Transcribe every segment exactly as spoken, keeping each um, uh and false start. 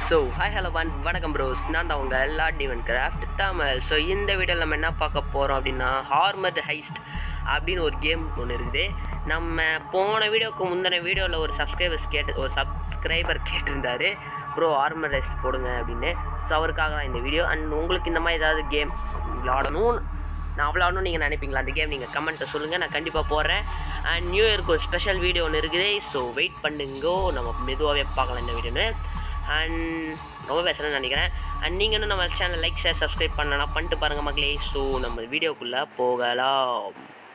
So hi hello one வணக்கம் bros, நான் தான் உங்கள் எல்லா டிவன் கிராஃப்ட் தமிழ். ஸோ இந்த வீடியோவில் நம்ம என்ன பார்க்க போகிறோம் அப்படின்னா ஆர்மர்டு ஹைஸ்ட் அப்படின்னு ஒரு கேம் ஒன்று இருக்குது. நம்ம போன வீடியோவுக்கு முந்தின வீடியோவில் ஒரு சப்ஸ்கிரைபர்ஸ் கேட்டு ஒரு சப்ஸ்கிரைபர் கேட்டிருந்தார், ப்ரோ ஆர்மர்டு ஹைஸ்ட் போடுங்க அப்படின்னு. ஸோ அவருக்காக தான் இந்த வீடியோ. அண்ட் உங்களுக்கு இந்த மாதிரி ஏதாவது கேம் விளாடணும் நான் விளாடணும் நீங்கள் நினைப்பீங்களா, அந்த கேம் நீங்கள் கமெண்ட்டை சொல்லுங்கள், நான் கண்டிப்பாக போடுறேன். அண்ட் நியூ இயருக்கு ஒரு ஸ்பெஷல் வீடியோ ஒன்று இருக்குது. ஸோ வெயிட் பண்ணுங்கோ, நம்ம மெதுவாகவே பார்க்கலாம் இந்த வீடியோன்னு. அண்ட் ரொம்ப பேசுகிறேன்னு நினைக்கிறேன். அண்ட் நீங்கள் இன்னும் நம்ம சேனல் லைக் ஷேர் சப்ஸ்கிரைப் பண்ணனா பண்ணிட்டு பாருங்கள் மக்களே. ஸோ நம்ம வீடியோக்குள்ளே போகலாம்.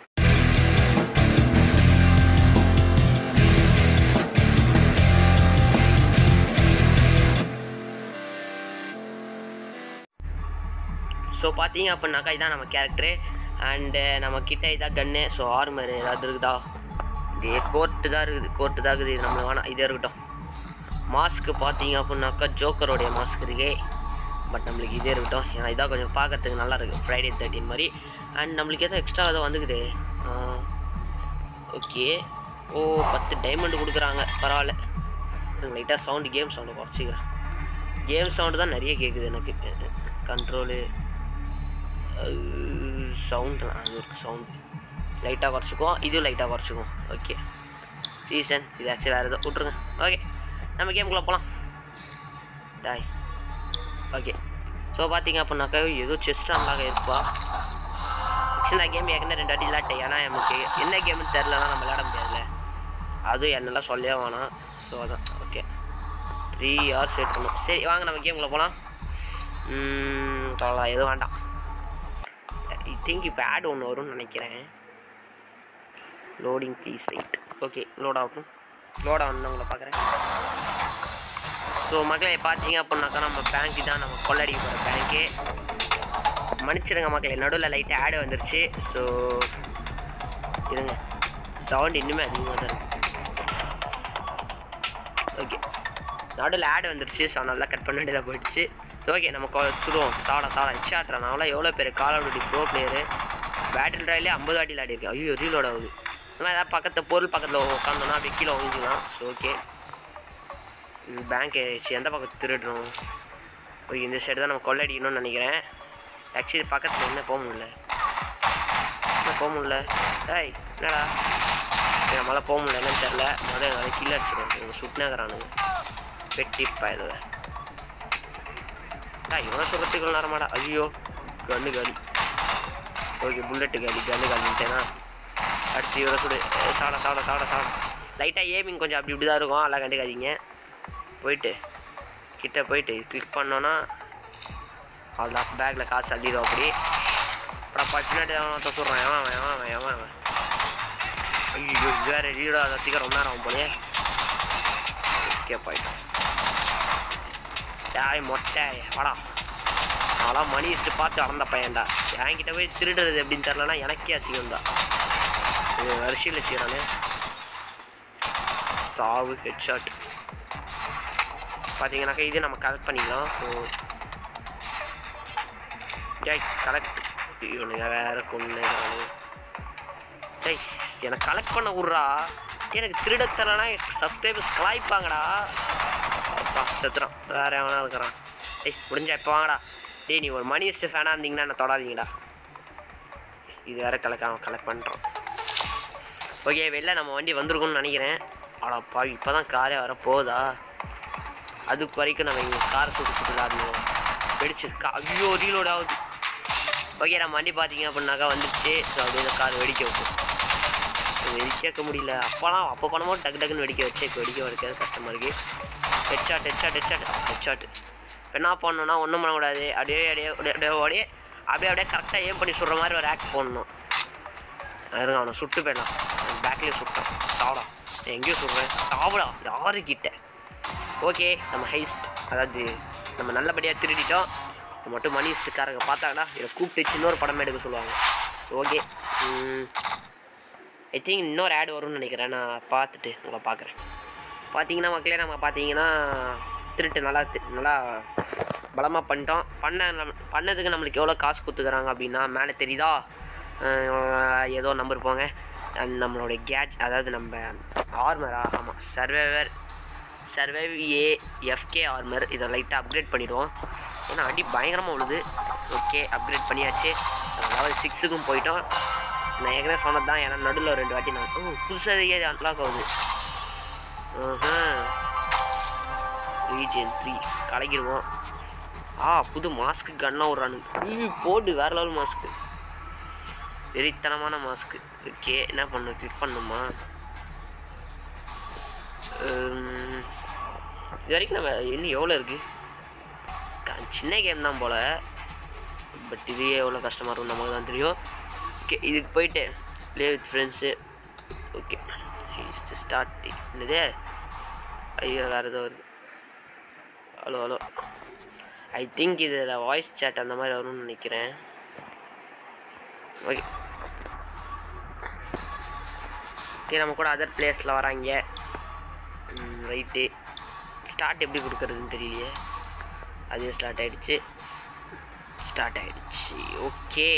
ஸோ பார்த்தீங்க அப்படின்னாக்கா இதான் நம்ம கேரக்டரு. அண்டு நம்மக்கிட்ட இதான் கன்னு. ஸோ ஆர்மர் ஏதாவது இருக்குதா? இதே கோர்ட்டு தான் இருக்குது, கோர்ட்டு தான் இருக்குது. இது நம்மளுக்கு வேணாம், இதே இருக்கட்டும். மாஸ்க்கு பார்த்தீங்க அப்படின்னாக்கா ஜோக்கரோடைய மாஸ்க் இருக்கே, பட் நம்மளுக்கு இதே இருக்கட்டும். ஏன்னா இதான் கொஞ்சம் பார்க்கறதுக்கு நல்லா இருக்குது, ஃப்ரைடே தேர்ட்டின் மாதிரி. அண்ட் நம்மளுக்கு எதாவது எக்ஸ்ட்ரா எதாவது வந்துக்குது. ஓகே, ஓ பத்து டைமண்ட் கொடுக்குறாங்க, பரவாயில்ல. லைட்டாக சவுண்டு கேம் சவுண்டு குறைச்சிக்கிறேன். கேம் சவுண்டு தான் நிறைய கேட்குது எனக்கு. கண்ட்ரோலு சவுண்டு அது இருக்குது, சவுண்டு லைட்டாக குறைச்சிக்குவோம், இதுவும் லைட்டாக குறைச்சிக்குவோம். ஓகே சீசன் இது ஆக்சுவலி வேறு எதோ விட்ருங்க. ஓகே நம்ம கேமுக்குள்ளே போகலாம் டாய். ஓகே ஸோ பார்த்தீங்க அப்படின்னாக்கா ஏதோ செஸ்ட் அன்லாக் ஆகிருப்பா. ஆக்சுவலி நான் கேம் ஏற்கனவே ரெண்டு வாட்டி விளாட்டேன். ஏன்னா நமக்கு என்ன கேம்னு தெரிலனா நம்ம விளாட முடியாதுல்ல, அதுவும் என்னெல்லாம் சொல்லவே வேணாம். ஸோ அதான் ஓகே த்ரீ ஹவர்ஸ் வெயிட் பண்ணணும். சரி வாங்க நம்ம கேமுக்குள்ளே போகலாம். சொல்லலாம் எதுவும் வேண்டாம். ஐ திங்க் இப்போ ஆட் ஒன்று வரும்னு நினைக்கிறேன். Loading please wait. Okay load ஆகட்டும். லோட் ஆகணும் உங்களை பார்க்குறேன். ஸோ மக்களை பார்த்தீங்க அப்படின்னாக்கா நம்ம பேங்க்கு தான் நம்ம கொள்ளடிக்க போகிற பேங்க்கு. மன்னிச்சிடுங்க மக்களே, நடுவில் லைட்டாக ஆடு வந்துருச்சு. ஸோ இருங்க, சவுண்ட் இன்னுமே அதிகமாக தான் இருக்குது. ஓகே நடுவில் ஆடு வந்துருச்சு. ஸோ நல்லா கட் பண்ண வேண்டியதாக போயிடுச்சு. ஓகே நம்ம சுடுவோம். சாடா சாடா இச்சாட்டுறேன். நான்லாம் எவ்வளோ பேர் call of duty pro player. Battle ராயிலே ஐம்பது வாட்டி விளையாடிருக்கேன். ஐயோ ரீலோட் ஆகுது. ஆனால் ஏதாவது பக்கத்து பொருள் பக்கத்தில் உட்காந்தோன்னா அப்படி கீழே ஒழிஞ்சிக்கலாம். ஸோ ஓகே பேங்க்கு எந்த பக்கத்து திருடுறோம்? ஓகே இந்த சைடு தான் நம்ம கொள்ளடிக்கணும்னு நினைக்கிறேன். ஆக்சுவலி பக்கத்தில் என்ன போக முடியல, என்ன போக முடியல. ஏய் என்னடா நம்மளால் போக முடியல, என்னன்னு தெரில. முதல்ல நிறைய கீழே அடிச்சிடுவோம். இவங்க சுட்டினாக்கிறானுங்க வெட்டிப்பா இது. ஆ இவனை சொல்கிறதுக்குள்ள நேரமாடா. ஐயோ கண்ணு காலி. ஓகே புல்லட்டு காலி, கண்ணு காலிட்டேனா. அடுத்து இவரை சுடு. சாட சாட சாட சாட லைட்டாக ஏமிங் கொஞ்சம் அப்படி இப்படி தான் இருக்கும், அதெல்லாம் கண்டுக்காதீங்க. போயிட்டு கிட்டே போயிட்டு கிளிக் பண்ணோன்னா அவ்வளோதான், பேக்கில் காசு அள்ளிடும். அப்படி அப்புறம் பின்னாடி அவன் சொல்கிறான் எவன் அவன் எவன் அவன் எவன் அவன் ஐயோ வேறு ரீடோ அதத்திக்க ரொம்ப நேரம் ஆகும் போலே. எஸ்கேப் ஆகிட்டான். டாய் மொட்டை வாடா. அதெல்லாம் மணி இஸ்ட்டு பார்த்து வளர்ந்த பையன்டா. என்கிட்ட போய் திருடுறது எப்படின்னு தெரிலனா எனக்கே அசிங்கம் தான். இது வரிசையில் செய்கிறானே. சாவு ஹெட்ஷாட் பார்த்தீங்கன்னாக்கா இது நம்ம கலெக்ட் பண்ணிக்கலாம். ஸோ டேய் கலெக்ட் இவனுங்க வேறு கொண்டு டேய் எனக்கு கலெக்ட் பண்ண விட்றா. எனக்கு திருட தரனா சப்ஸ்கிரைபர்ஸ் கலாய்ப்பாங்கடா. செத்துறான் வேறு எவனா இருக்கிறான். டேய் முடிஞ்சா இப்போ வாங்கடா. டேய் நீ ஒரு மணிஸ்ட்டு ஃபேனாக இருந்தீங்கன்னா என்ன தொடாதீங்கடா. இது வேறு கலெக்ட் கலெக்ட் பண்ணுறோம். ஓகே வெளில நம்ம வண்டி வந்திருக்கோம்னு நினைக்கிறேன். ஆடாப்பா இப்போ தான் காரே வர போகுதா? அதுக்கு வரைக்கும் நம்ம இங்கே காரை சுட்டு சுட்டு விளாடணும். வெடிச்சிருக்கா? ஐயோ ரீலோட் ஆகுது. ஓகே நம்ம வண்டி பார்த்தீங்க அப்படின்னாக்கா வந்துடுச்சு. ஸோ அப்படியே இந்த கார் வெடிக்க வைக்கும். வெடிக்க வைக்க முடியல. அப்போலாம் அப்போ பண்ணும்போது டக்கு டக்குன்னு வெடிக்க வச்சு இப்போ வெடிக்க வைக்கிறது கஷ்டமாக இருக்குது. Headshot headshot headshot headshot. இப்போ என்ன பண்ணணும்னா ஒன்றும் பண்ணக்கூடாது. அப்படியே அப்படியே அப்படியே அப்படியே அப்படியே அப்படியே கரெக்டாக ஏம் பண்ணி சுடுற மாதிரி ஒரு ஆக்ட் போடணும். இருங்க அவனை சுட்டு போயிடலாம். பேக்லேயே சுட்டேன். சாப்பிடா எங்கேயும் சுடுறேன். சாப்பிடா யாருக்கிட்ட. ஓகே நம்ம ஹைஸ்ட், அதாவது நம்ம நல்லபடியாக திருடிட்டோம். மட்டும் மணி ஹைஸ்ட்டுக்காரங்க பார்த்தாங்கன்னா இதை கூப்பிட்டு இன்னொரு படம் எடுக்க சொல்லுவாங்க. ஸோ ஓகே ஐ திங்க் இன்னொரு ஆட் வரும்னு நினைக்கிறேன். நான் பார்த்துட்டு உங்களை பார்க்குறேன். பார்த்தீங்கன்னா மக்களே நம்ம பார்த்தீங்கன்னா திருட்டு நல்லா நல்லா பலமாக பண்ணிட்டோம். பண்ண நம் பண்ணதுக்கு நம்மளுக்கு எவ்வளோ காசு கொடுத்துக்கிறாங்க அப்படின்னா மேலே தெரியுதா ஏதோ நம்பர் போங்க. அண்ட் நம்மளுடைய கேட்ஜ் அதாவது நம்ம ஆர்மரா ஆமாம் survivor survive A FK armour இதை லைட்டாக அப்கிரேட் பண்ணிவிடுவோம். ஏன்னா அடி பயங்கரமாக உள்ளது. ஓகே அப்கிரேட் பண்ணியாச்சு. லெவல் சிக்ஸுக்கும் போயிட்டோம். நான் ஏற்கனவே சொன்னது தான். ஏன்னா நடுவில் ரெண்டு வாட்டி நான் ஓ புதுசாக ஏது அன்லாக் ஆகுது. Region three கலக்கிடுவோம். ஆ புது மாஸ்க்கு கன்னாக விட்றானுங்க. டிவி போடு வேறு லெவல் மாஸ்க்கு, வெறித்தனமான மாஸ்க்கு. ஓகே என்ன பண்ணணும், கிளிக் பண்ணணுமா? இது வரைக்கும் நம்ம இன்னும் எவ்வளோ இருக்குது? சின்ன கேம் தான் போல், பட் இதே எவ்வளோ கஷ்டமாக இருக்கும் நமக்கு தான் தெரியும். ஓகே இதுக்கு போயிட்டு play with friends. Okay start. என்னது ஐயோ வேறு ஏதோ வருது. ஹலோ ஹலோ ஐ திங்க் இதில் வாய்ஸ் சேட் அந்த மாதிரி வரும்னு நினைக்கிறேன். ஓகே ஓகே நம்ம கூட அதர் பிளேஸில் வராங்க. ரைட்டு ஸ்டார்ட் எப்படி கொடுக்குறதுன்னு தெரியலையே. அதே ஸ்டார்ட் ஆகிடுச்சு ஸ்டார்ட் ஆகிடுச்சு ஓகே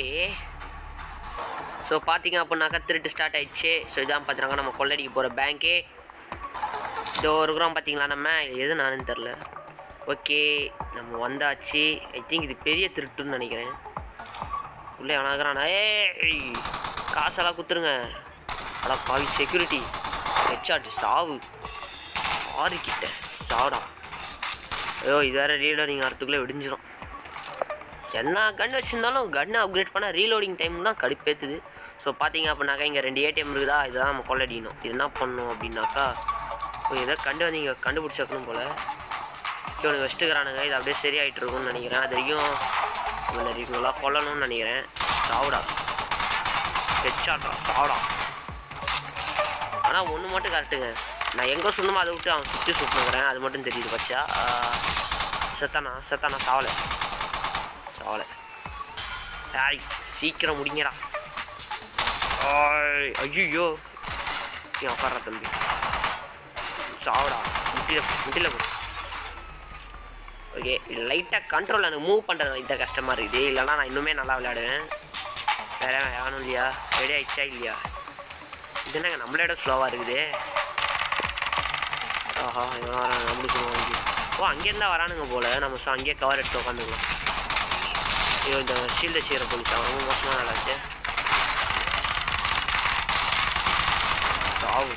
ஸோ பார்த்தீங்க அப்படின்னாக்கா திருட்டு ஸ்டார்ட் ஆகிடுச்சு. ஸோ இதான் பார்த்துறாங்க நம்ம கொள்ளடிக்க போகிற பேங்க்கே. இதோ இருக்கிறோம் பார்த்தீங்களா. நம்ம எது நானுன்னு தெரில. ஓகே நம்ம வந்தாச்சு. ஐ திங்க் இது பெரிய திருட்டுன்னு நினைக்கிறேன். உள்ளே வணங்குறானா? ஏய் காசெல்லாம் குத்துருங்க. அதான் பாவி செக்யூரிட்டி ஹெச்ஆர்ட் சாவு ஆறுக்கிட்ட சாடா. ஐயோ இது வேறு ரீலோடிங் ஆகிறதுக்குள்ளே விடிஞ்சிடும். என்ன கன் வச்சுருந்தாலும் கன்னை அப்கிரேட் பண்ணால் ரீலோடிங் டைம் தான் கடுப்பேற்றுது. ஸோ பார்த்தீங்க அப்படின்னாக்கா இங்கே ரெண்டு ஏடிஎம் இருக்குதா, இதுதான் நம்ம கொள்ளடிக்கணும். இது என்ன பண்ணணும் அப்படின்னாக்கா எதோ கண்டு வந்து இங்கே கண்டுபிடிச்சி வைக்கணும் போல். இவனுக்கு வச்சுட்டுக்கிறானுங்க. இது அப்படியே சரியாயிட்டு இருக்கும்னு நினைக்கிறேன். அது வரைக்கும் நம்ம நிறைய கொல்லணும்னு நினைக்கிறேன். சாவுடா ஹெச்ஆர்டா சாவுடா. ஆனால் ஒன்று மட்டும் கரெக்டுங்க, நான் எங்கே சொன்னமோ அதை விட்டு அவன் சுற்றி சுட்டுனுக்கிறேன். அது மட்டும் தெரியுது பச்சா. செத்தானா செத்தானா சாவலை சாவலை. ஆய் சீக்கிரம் முடிங்கடா. ஆய் ஐயோ நீ உட்கார்ற தம்பி சாவடா. முட்டில முட்டில போ. ஓகே லைட்டாக கண்ட்ரோல் எனக்கு மூவ் பண்ணுறது லைட்டாக கஷ்டமாக இருக்குது. இல்லைனா நான் இன்னுமே நல்லா விளையாடுவேன். வேற வேணும் இல்லையா? ரெடி ஆகிடுச்சா இல்லையா? இது என்னங்க நம்மளோட ஸ்லோவாக இருக்குது. ஆஹா இவன் வரான் நம்மளுக்கு சொல்லுவாங்க. ஓ அங்கேருந்தா வரானுங்க போல். நம்ம ஸோ அங்கேயே கவர் எடுத்து உட்காந்துக்கலாம். ஐயோ இந்த ஷீல்டை செய்கிற போலீஸா ரொம்ப மோசமாக நல்லாச்சு. சாவு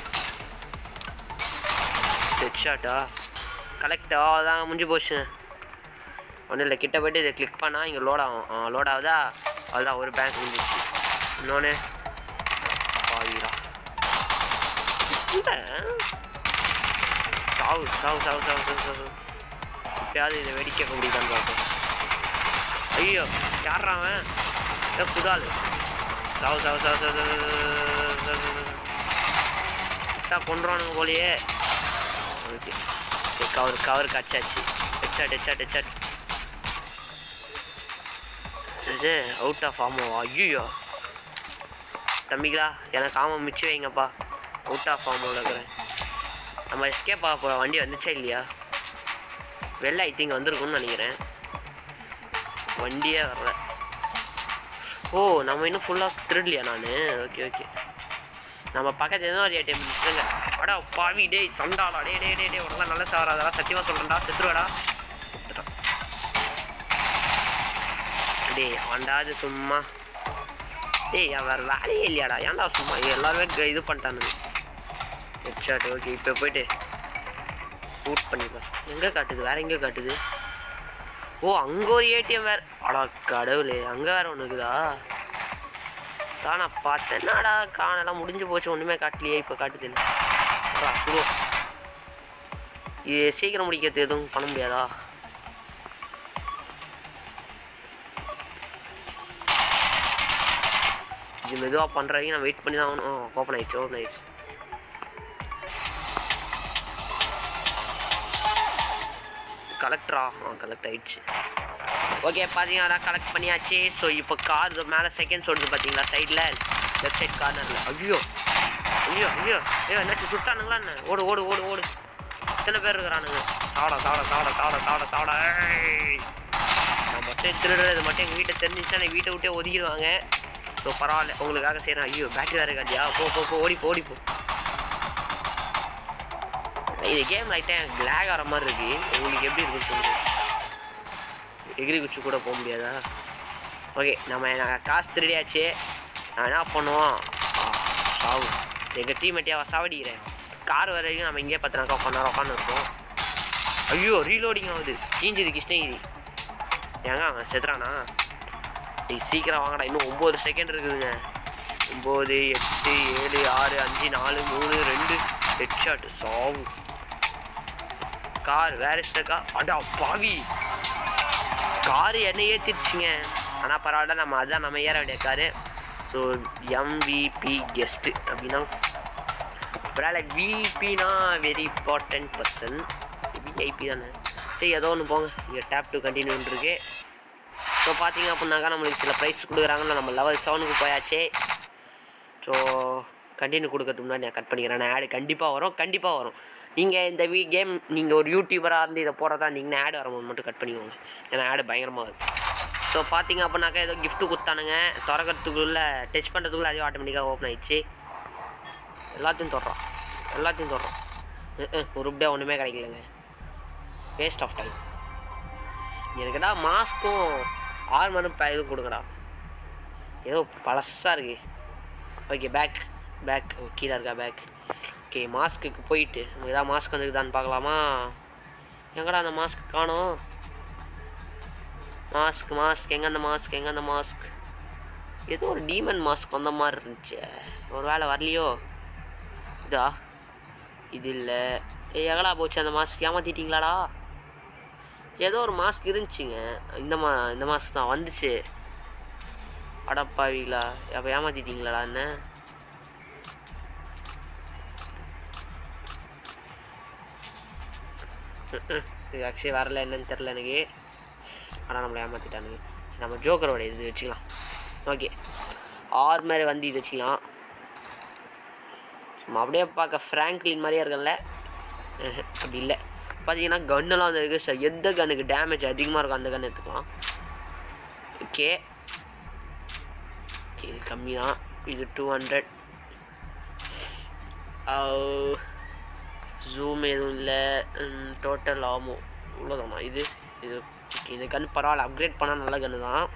செட் ஷாட்டா கலெக்டா அதான் முடிஞ்சு போச்சு. ஒன்றும் இல்லை கிட்ட போய்ட்டு இதை கிளிக் பண்ணால் இங்கே லோட் ஆகும். லோட் ஆகுதா அதுதான் ஒரு பேங்க் முடிஞ்சிச்சு. இன்னொன்று பாவிரா சாவு சாவு சாவு சாவு சாவு சாவு. எப்பயாவது இதை வெடிக்க முடியுதான்னு பார்ப்போம். ஐயோ யாராவன் ஏ புதால் சாவு சாவு சாவு சாவு கொண்டுறானுங்க போலையே. ஓகே கவர் கவர் கச்சாச்சு. ஹெச்ஆட் ஹெச்ஆட் ஹெச்ஆட். இது அவுட் ஆஃப் ஆமாவா? ஐயோ தம்பிங்களா எனக்கு ஆமாம் மிச்சம் வைங்கப்பா. அவுட் ஆஃப் ஆமாவில் இருக்கிறேன். நம்ம எஸ்கேப் ஆக போகிற வண்டி வந்துச்சா இல்லையா? வெளில ஐ திங்க் வந்திருக்குன்னு நினைக்கிறேன். வண்டியே வரல. ஓ நம்ம இன்னும் ஃபுல்லாக திருடலையா நான்? ஓகே ஓகே நம்ம பக்கத்து எதுவும் ஒரு ஏடிஎம் இருந்துச்சுங்க. அடா பாவி டே சண்டாடா டே டே டே டே உடனே நல்ல சார் அதெல்லாம் சத்தியமாக சொல்கிறேன்டா. செத்துருவாடா டே ஆண்டாது சும்மா. டேய் என் வேறு வேலையே இல்லையாடா. ஏன்டா சும்மா எல்லாருமே இது பண்ணிட்டானுங்க. ஹெட்ஷாட் ஓகே இப்போ போய்ட்டு ரூட் பண்ணிப்பேன். எங்கே காட்டுது? வேறு எங்கே காட்டுது? ஓ அங்கே ஒரு ஏடிஎம் வேறு. அடா கடவுளே அங்கே வேறு ஒன்று இருக்குதா? நான் பார்த்தேன் என்னடா காணெல்லாம் முடிஞ்சு போச்சு ஒன்றுமே காட்டலையே. இப்போ காட்டுது இல்லை சுலோ. இது சீக்கிரம் முடிக்கிறது எதுவும் பண்ண முடியாதா? இது மெதுவாக பண்ணுறவங்க நான் வெயிட் பண்ணி தான் ஆகணும். ஓப்பன் ஆயிடுச்சு ஓப்பன் ஆயிடுச்சு. கலெக்டரா? ஆ கலெக்ட் ஆகிடுச்சு. ஓகே பார்த்தீங்கன்னா கலெக்ட் பண்ணியாச்சு. ஸோ இப்போ கார் இது மேலே செகண்ட்ஸ் ஓடுது பார்த்தீங்களா சைடில் லெஃப்ட் சைட் கார்னரில். ஐயோ ஐயோ ஐயோ ஐயோ என்னாச்சு சுட்டானுங்களா என்ன? ஓடு ஓடு ஓடு ஓடு. இத்தனை பேர் இருக்கிறானுங்க. சாவடா சாவடா சாவடா சாவடா சாவடா சாவடா. நான் மட்டும் திருடுறது மட்டும் எங்கள் வீட்டை தெரிஞ்சிச்சா எங்கள் வீட்டை விட்டே ஒதுக்கிடுவாங்க. ஸோ பரவாயில்ல உங்களுக்காக செய்கிறேன். ஐயோ பேட்டரி வேறு இருக்காதியா? போ போ போ ஓடிப்போ ஓடிப்போ. இது கேம் லைட்டாக எனக்கு லேக் ஆகிற மாதிரி இருக்குது. உங்களுக்கு எப்படி இருக்குன்னு சொல்லுங்கள். எகிரி குச்சி கூட போக முடியாதா? ஓகே, நம்ம நாங்கள் காசு திருடியாச்சு. நான் என்ன பண்ணுவோம், சாவு எங்கள் டீமேட்டியாக சாவடிக்கிறேன். கார் வரைக்கும் நம்ம இங்கே பத்தினாக்கா உட்காந்து உட்காந்து இருப்போம். ஐயோ ரீலோடிங் ஆகுது. கீஞ்சது கிருஷ்ணகிரி. ஏங்க அவன் செத்துறானா? நீ சீக்கிரம் வாங்கடா, இன்னும் ஒம்பது செகண்ட் இருக்குதுங்க. ஒம்பது எட்டு ஏழு ஆறு அஞ்சு நாலு மூணு ரெண்டு ஹெட் ஷாட். சாவு. கார் வேற ஸ்டக்கா? அடா பாவி, காரு என்ன ஏற்றிடுச்சிங்க. ஆனால் பரவாயில்ல, நம்ம அதுதான் நம்ம ஏற வேண்டிய காரு. ஸோ எம்விபி கெஸ்ட்டு அப்படின்னா லைக் விபினா வெரி இம்பார்ட்டன்ட் பர்சன். விஐபி தானே. சரி ஏதோ ஒன்று போங்க. இங்கே டேப் டூ கண்டினியூன்னு இருக்கு. ஸோ பார்த்தீங்க அப்படின்னாக்கா நம்மளுக்கு சில ப்ரைஸ் கொடுக்குறாங்கன்னு நம்ம லெவல் செவனுக்கு போயாச்சே. ஸோ கண்டினியூ கொடுக்கறதுக்கு முன்னாடி நான் கட் பண்ணிக்கிறேன். நான் ஆடு கண்டிப்பாக வரும், கண்டிப்பாக வரும். நீங்கள் இந்த வீ கேம் நீங்கள் ஒரு யூடியூபராக இருந்து இதை போடுறதா இருந்தீங்கன்னா ஆடு வரும்போது மட்டும் கட் பண்ணிக்கோங்க. ஏன்னா ஆடு பயங்கரமாக இருக்கும். ஸோ பார்த்தீங்க அப்படின்னாக்கா ஏதோ கிஃப்ட்டு கொடுத்தானுங்க. திறக்கிறதுக்குள்ளே டெஸ்ட் பண்ணுறதுக்குள்ளே அதே ஆட்டோமேட்டிக்காக ஓப்பன் ஆகிடுச்சு. எல்லாத்தையும் தொடுறோம், எல்லாத்தையும் தொடுறோம். ஒரு ரூபாய் ஒன்றுமே கிடைக்கலங்க. Waste of time. எனக்குடா மாஸ்க்கும் ஆர்மரும் இதுவும் கொடுங்கடா. ஏதோ பழசாக இருக்குது. ஓகே பேக் பேக் கீழே இருக்கா பேக். ஓகே மாஸ்க்குக்கு போயிட்டு நமக்கு ஏதாவது மாஸ்க் வந்துருக்குதான்னு பார்க்கலாமா? எங்கடா அந்த மாஸ்க் காணோம்? மாஸ்க் மாஸ்க் எங்கே அந்த மாஸ்க் எங்கே அந்த மாஸ்க்? ஏதோ ஒரு டீமன் மாஸ்க் வந்த மாதிரி இருந்துச்சு. ஒரு வேளை வரலையோ? இதா இது இல்லை. எங்கடா போச்சு அந்த மாஸ்க்? ஏமாற்றிட்டீங்களாடா? ஏதோ ஒரு மாஸ்க் இருந்துச்சுங்க. இந்த மா இந்த மாஸ்க் தான் வந்துச்சு. அடப்பாவீங்களா, அப்போ ஏமாற்றிட்டீங்களாடா என்ன? இது ஆக்சுவலி வரல, என்னன்னு தெரில எனக்கு. ஆனால் நம்மளை ஏமாற்றிட்டானுங்க. சரி நம்ம ஜோக்கரோட இது வச்சுக்கலாம். ஓகே ஆர்மர் வந்து இது வச்சுக்கலாம். நம்ம அப்படியே பார்க்க ஃப்ராங்க்லின் மாதிரியே இருக்கல. அப்படி இல்லை. பார்த்தீங்கன்னா கன்னெல்லாம் வந்து இருக்குது. சார் எந்த கன்னுக்கு டேமேஜ் அதிகமாக இருக்கும் அந்த கன்று எடுத்துக்கலாம். ஓகே ஓகே இது கம்மி தான். இது டூ ஹண்ட்ரட். ஜூம் எதுவும் இல்லை. டோட்டல் ஆகும் இவ்வளோதானா? இது இது ஓகே இந்த கன்று பரவாயில்ல. அப்கிரேட் பண்ணால் நல்ல கன்று தான்.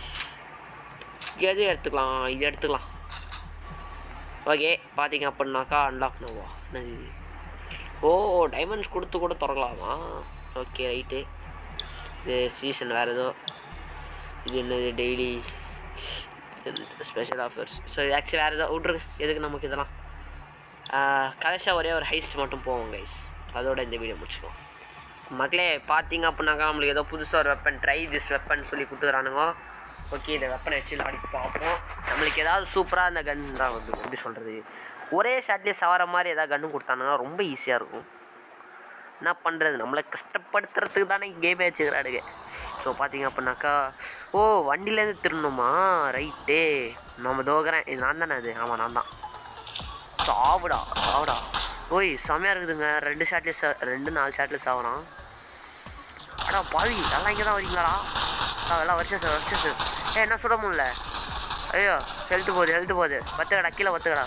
எது எடுத்துக்கலாம்? இது எடுத்துக்கலாம். ஓகே பார்த்தீங்க அப்படின்னாக்கா அன்லாக் நோவா என்னது இது? ஓ டைமண்ட்ஸ் கொடுத்து கூட திறக்கலாமா? Okay right. இது சீசன் வேறு ஏதோ. இது என்னது டெய்லி ஸ்பெஷல் ஆஃபர்ஸ். ஸோ இது ஆக்சுவலி வேறு ஏதோ விட்ருங்க. எதுக்கு நமக்கு இதெல்லாம்? கடைசியாக ஒரே ஒரு ஹைஸ்ட் மட்டும் போவோம் கைஸ். அதோட இந்த வீடியோ முடிச்சுக்கோம் மக்களே. பார்த்தீங்க அப்படின்னாக்கா நம்மளுக்கு ஏதோ புதுசாக ஒரு வெப்பன் ட்ரை திஸ் வெப்பன் சொல்லி கொடுத்துக்கிறானுங்க. ஓகே இந்த வெப்பனை வச்சு விளாடி பார்ப்போம். நம்மளுக்கு ஏதாவது சூப்பராக இந்த கன் தான் வந்து எப்படி சொல்கிறது, ஒரே ஷாட்லேயே சவர மாதிரி ஏதாவது கன்று கொடுத்தானுங்கன்னா ரொம்ப ஈஸியாக இருக்கும். என்ன பண்ணுறது, நம்மளை கஷ்டப்படுத்துறதுக்கு தானே கேமே வச்சுக்கிறாடுங்க. ஸோ பார்த்தீங்க அப்படின்னாக்கா ஓ வண்டியிலேருந்து திருடணுமா? ரைட்டே நம்ம தோக்கிறேன். இது நான் தானே? அது ஆமாம் நான் தான். சாவுடா சாவுடா. ஓய் செம்மையாக இருக்குதுங்க. ரெண்டு ஷாட்லேயே ச ரெண்டு நாலு ஷாட்லேயே சாவறான். அடா பாவி எல்லாம் இங்கே தான் வரீங்களாடா? ஆ எல்லாம் வருஷம் சார் வருஷம் சார். ஏ என்ன சுட முடியல. ஐயோ ஹெல்த்து போகுது ஹெல்த்து போகுது. பத்துக்கடா கீழே பத்துக்கடா.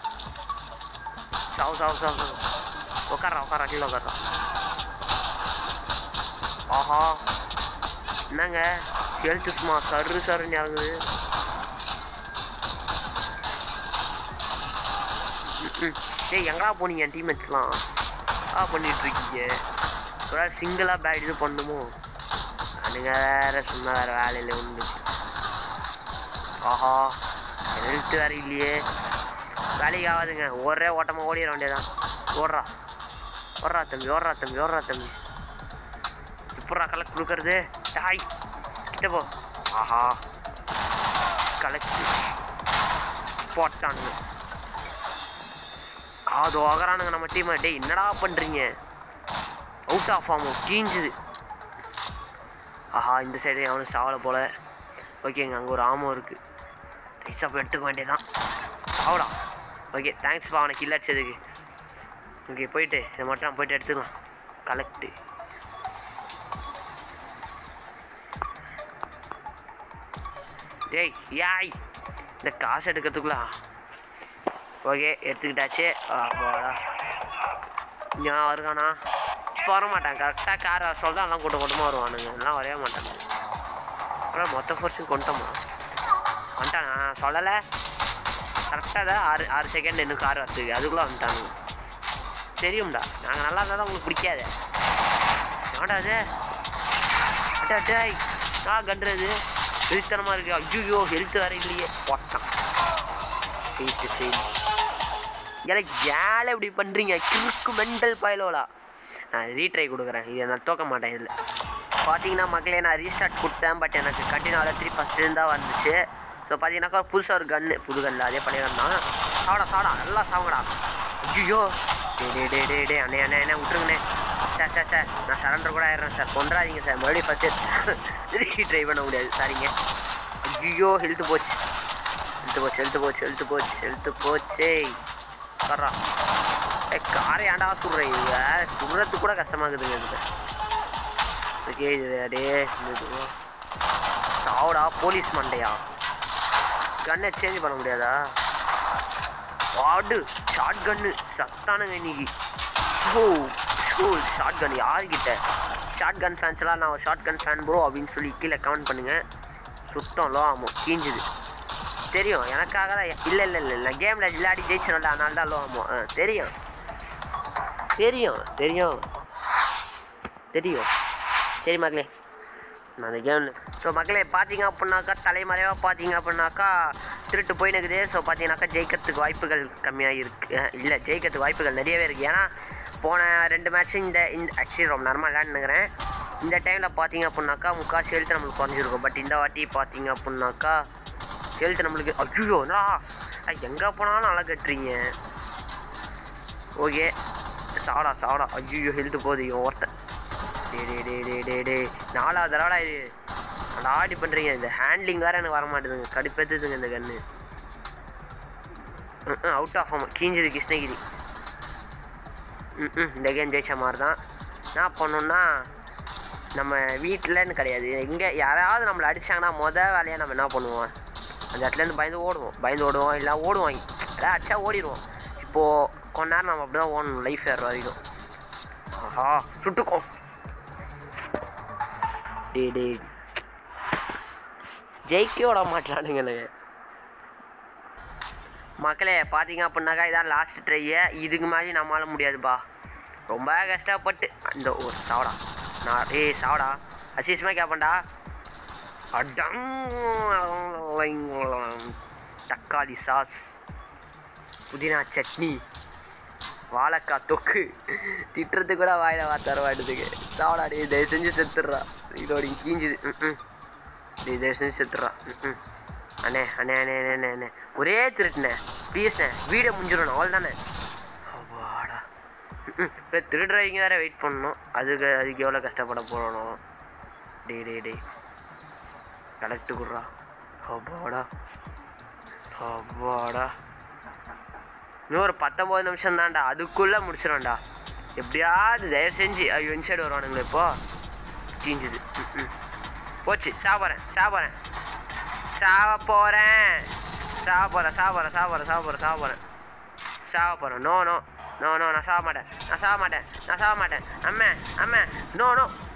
சாவு சாவு சாவு சாவு. உட்காரா உட்காரா கீழே உட்காரா. ஆஹா என்னங்க ஹெல்த்து சும்மா சரு சருன்னு இறங்குது. ம் ஏய் எங்கடா போனீங்க என் டீம்மேட்ஸ்லாம்? ஆ பண்ணிகிட்ருக்கீங்க. ஒரு வேறு சிங்கிளாக பேட் இது பண்ணணுமோ? அதுங்க வேறு சும்மா வேறு வேலையில் உண்டு. ஆஹா ஹெல்த்து வேறு இல்லையே. வேலைக்கு ஆகாதுங்க. ஒரே ஓட்டமாக ஓடிட வேண்டியதான். ஓடுறா ஓடுறா தம்பி ஓடுறா தம்பி ஓடுறா தம்பி. எப்பட்றா கலெக்ட் கொடுக்கறது? டாய் கிட்ட போ. ஆஹா கலெக்ட் போட்டானுங்க. அது ஆகிறானுங்க நம்ம டீமை. டே என்னடா பண்ணுறீங்க? அவுட் ஆஃப் ஆகும் கீஞ்சுது. ஆஹா இந்த சைடு அவனு சாவலை போல். ஓகேங்க அங்கே ஒரு ஆமம் இருக்குது. ரைட்ஸாக போய் எடுத்துக்க வேண்டியதான். சாவடா. ஓகே தேங்க்ஸ்ப்பா அவனை கில் அடிச்சதுக்கு. ஓகே போயிட்டு இதை மட்டும் நான் போய்ட்டு எடுத்துக்கலாம். கலெக்டு டேய் யாய் இந்த காசு எடுக்கிறதுக்குள்ளா. ஓகே எடுத்துக்கிட்டாச்சு. ஆப்பாடா நான் இருக்கானா இப்போ வர மாட்டேன். கரெக்டாக கார் வர சொல்ல எல்லாம் கூட்டம் கூட்டமாக வருவானுங்க. எல்லாம் வரவே மாட்டாங்க. அப்புறம் மொத்த ஃபோர்ஸும் கொண்டுட்டோமா வந்துட்டானா சொல்லலை. கரெக்டாக தான் ஆறு ஆறு செகண்ட் இன்னும் கார் வரத்துக்கு அதுக்குள்ளே வந்துட்டானுங்க. தெரியும்டா நாங்கள் நல்லா இருந்தால் தான் உங்களுக்கு பிடிக்காது. ஏன்டா அது அட்டா அட்டாய் ஆ கண்டுறது ஹெல்த்தனமாக இருக்குது. ஐயோ ஹெல்த் வேறு இல்லையே போட்டான். ஃபேஸ்ட்டு ஃபெயில் ஏன்னா ஏழை இப்படி பண்ணுறீங்க கிறுக்கு மெண்டல் பயலோலா. நான் ரீட்ரை கொடுக்குறேன். இதை நான் தோக்க மாட்டேன். இதில் பார்த்தீங்கன்னா மக்களே நான் ரீஸ்டார்ட் கொடுத்தேன். பட் எனக்கு கண்டினியூவாக த்ரீ ஃபஸ்ட்டு இருந்தால் வந்துச்சு. ஸோ பார்த்தீங்கன்னாக்கா புதுசாக ஒரு கன்று புது கன்னில் அதே பண்ணிடுறேன் தான். சாவடா சாவடா நல்லா சாவங்கடா. ஐயோ டே டே டே டே டே அண்ணே அண்ணே அண்ணே விட்டுருங்கண்ணே. சார் சார் சார் நான் சரண்டர் கூட ஆயிடுறேன் சார். கொண்டாதீங்க சார். மறுபடியும் ஃபஸ்ட்டு ரீட்ரை பண்ண முடியாது சாரிங்க. ஐயோ ஹெல்த்து போச்சு ஹெல்த்து போச்சு ஹெல்த்து போச்சு ஹெல்த்து போச்சு ஹெல்த்து போச்சே கர்றா. ஏ காரை ஏன்டா சுடுறேன். வேறு சுடுறதுக்கு கூட கஷ்டமாகுதுங்க இது. ஓகே இது அடே சாவடா போலீஸ் மண்டையா. கன்னை சேஞ்ச் பண்ண முடியாதா? வாடு ஷார்ட் கன்னு சத்தானுங்க இன்னைக்கு. ஓ ஷோ ஷார்ட் கன் யாருக்கிட்ட? ஷார்ட் கன் ஃபேன்ஸ்லாம் நான் ஷார்ட் கன் ஃபேன் ப்ரோ அப்படின்னு சொல்லி கீழே கமெண்ட் பண்ணுங்கள். சுத்தம் லோ ஆமாம் கீஞ்சுது தெரியும் எனக்காக தான். இல்லை இல்லை இல்லை இல்லை கேமில் விளையாடி ஜெயிச்சிடல அதனால தான் லோ ஆமாம். ஆ தெரியும் தெரியும் தெரியும் தெரியும் சரி மக்களே நான் அந்த கேம். ஸோ மக்களே பார்த்தீங்க அப்படின்னாக்கா தலைமறைவாக பார்த்தீங்க அப்படின்னாக்கா திருட்டு போயினுக்குது. ஸோ பார்த்தீங்கன்னாக்கா ஜெயிக்கிறதுக்கு வாய்ப்புகள் கம்மியாக இருக்குது. இல்லை ஜெயிக்கிறதுக்கு வாய்ப்புகள் நிறையவே இருக்குது. ஏன்னா போன ரெண்டு மேட்ச்சு இந்த இந்த ஆக்சுவலி ரொம்ப நேரமாக விளையாண்டுக்கிறேன். இந்த டைமில் பார்த்தீங்க அப்படின்னாக்கா முக்கால்வாசி ஹெல்த் நம்மளுக்கு குறைஞ்சிருக்கும். பட் இந்த வாட்டி பார்த்தீங்க அப்படின்னாக்கா ஹெல்த் நம்மளுக்கு அஜுயோண்ணா எங்கே போனாலும் அழை கட்டுறீங்க. ஓகே சாவடா சாவடா. ஐயோ ஹெல்த்து போகுது இவன் ஒருத்தன். டே டே டே டே டே டே நாலாவது தடவை இது நல்லா ஆடி பண்ணுறீங்க. இந்த ஹேண்ட்லிங் வேறு எனக்கு வர மாட்டேதுங்க. கடுப்பேற்றுதுங்க இந்த கன்று. ம் அவுட் ஆஃப் ஆமாம் கீஞ்சது கிருஷ்ணகிரி. ம் ம் இந்த கேம் ஜெயிச்ச மாதிரி தான். என்ன பண்ணோன்னா நம்ம வீட்டிலன்னு கிடையாது எங்கே யாராவது நம்மளை அடித்தாங்கன்னா மொதல் வேலையாக நம்ம என்ன பண்ணுவோம் அந்த இடத்துலேருந்து பயந்து ஓடுவோம். பயந்து ஓடுவோம் இல்லை ஓடுவோம் எல்லாம் அடிச்சா ஓடிடுவோம். இப்போது கொஞ்ச நேரம் நம்ம அப்படி தான் ஓடணும் லைஃப் ஏற வரைக்கும். ஆஹா சுட்டுக்கோம். டே டே ஜெயிக்க விட மாட்டானுங்க மக்களே. பார்த்தீங்க அப்படின்னாக்கா இதான் லாஸ்ட் ட்ரையை. இதுக்கு மாதிரி நம்மளால முடியாதுப்பா. ரொம்ப கஷ்டப்பட்டு இந்த ஒரு சாவடா நான் ஏ சாவடா அசிசமாக கேட்பேன்டா. அடம் தக்காளி சாஸ் புதினா சட்னி வாழைக்காய் தொக்கு திட்டுறதுக்கு கூட வாயில் வார்த்தை வாடுதுக்கு. சாவடா டே தயவு செஞ்சு செத்துடுறா. இதோட கீஞ்சுது. ம் ம் டே தயவு செஞ்சு செத்துடுறா. ம் ம் அண்ணே அண்ணே அண்ணே அண்ணே அண்ணே ஒரே திருட்டுண்ணே ப்ளீஸ்ண்ணே வீடியோ முடிஞ்சிடணும் அவள் தானே. வாடா ம் இப்போ திருடுறவங்க வேறு வெயிட் பண்ணணும். அதுக்கு அதுக்கு எவ்வளோ கஷ்டப்பட போகணும். டே டே டே கலெக்டு குடுறா. அப்பாடா அப்பாடா இன்னும் ஒரு பத்தொம்போது நிமிஷம் தான்டா அதுக்குள்ளே முடிச்சிடோம்டா. எப்படியாவது தயவு செஞ்சு ஐயோ இன்சைடு வருவானுங்களே இப்போ கீஞ்சுது. ம் ம் போச்சு சாப்பிட்றேன் சாப்பிட்றேன் சாவ போகிறேன் சாவ போகிறேன் சாவ போகிறேன் சாவ போகிறேன் சாவ போகிறேன் சாவ போகிறேன் சாவ போகிறேன். நோ நோ நோ நோ நான் சாவ மாட்டேன் நான் சாவ மாட்டேன் நான் சாவ மாட்டேன் அம்மே அம்மே நோ நோ